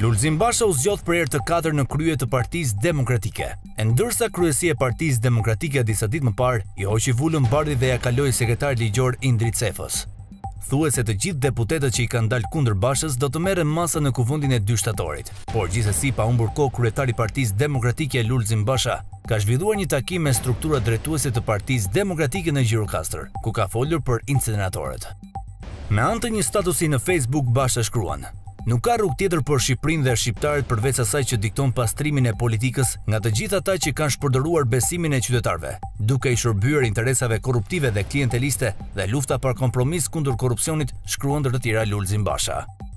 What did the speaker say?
Lulzim Basha u zgjodh për herë të katërt në krye të Partisë Demokratike. E ndërsa kryesia e Partisë Demokratike disa ditë më parë i hoqi vulën bardhi dhe ja kaloi sekretar ligjor Indrit Cefos. Thuhet se të gjithë deputetët që i kanë dalë kundër Bashës do të merren masa në kuvendin e 2 shtatorit. Por gjithsesi pa humbur kohë, kryetari i Partisë Demokratike Lulzim Basha ka zhvilluar një takim me strukturat drejtuese të Partisë Demokratike në Gjirokastër, ku ka folur për incineratorët. Me anë të një statusi në Facebook, Basha shkruan: "Nuk ka rrugë tjetër për Shqipërinë dhe shqiptarët përveç asaj që dikton pastrimin e politikës nga të gjithë ata që kanë shpërdoruar besimin e qytetarëve, duke i shërbyer interesave korruptive dhe klienteliste dhe lufta për kompromis kundër korrupsionit", shkruan ndër të tjera Lulzim Basha.